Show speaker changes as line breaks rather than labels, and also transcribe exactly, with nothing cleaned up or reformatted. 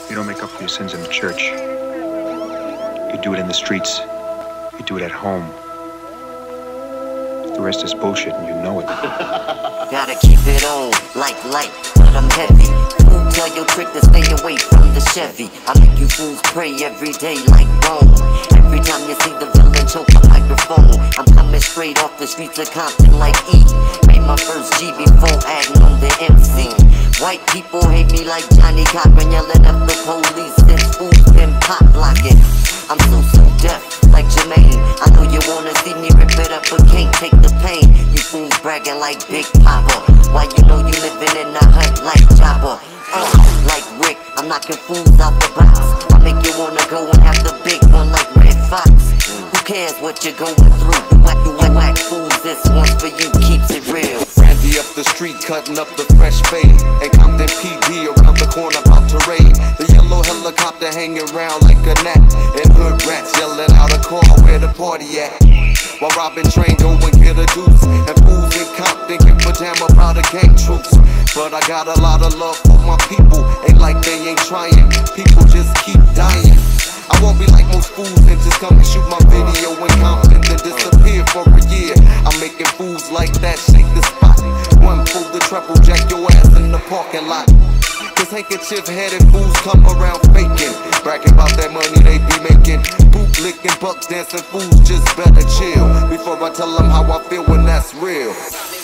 You don't make up for your sins in the church. You do it in the streets. You do it at home. The rest is bullshit and you know it.
Gotta keep it on, like light, but I'm heavy. Fool, tell your trick to stay away from the Chevy. I make you fools pray every day like Rome. Every time you see the villain choke the microphone, I'm coming straight off the streets of Compton like E. Made my first G before adding on the M C. White people hate me like Johnny Cochran, yelling at the police since fools been pop blocking. I'm so so deaf like Jermaine. I know you wanna see me rip it up but can't take the pain. You fools bragging like Big Papa, why you know you living in a hut like Chopper. Uh, like Rick, I'm knocking fools out the box. I make you wanna go and have the big one like Red Fox. Who cares what you're going through? You whack, you whack, whack fools, this one's for you, keeps it real.
Randy up the street, cutting up the fresh fade. And Compton P D around the corner about to raid. The yellow helicopter hanging around like a gnat. And hood rats yelling out a call, where the party at? While robbing train, go and get a deuce. And fools in Compton give a damn about a gang troops. But I got a lot of love for my people. Ain't like they ain't trying, people just keep dying. I won't be like most fools and just come and shoot my video in Compton, then disappear for a year. I'm making fools like that shake the spot. One fool the treble, jack your ass in the parking lot. Cause handkerchief-headed fools come around faking, bragging about that money they be making. Bootlicking, buck dancing fools just better chill before I tell them how I feel when that's real.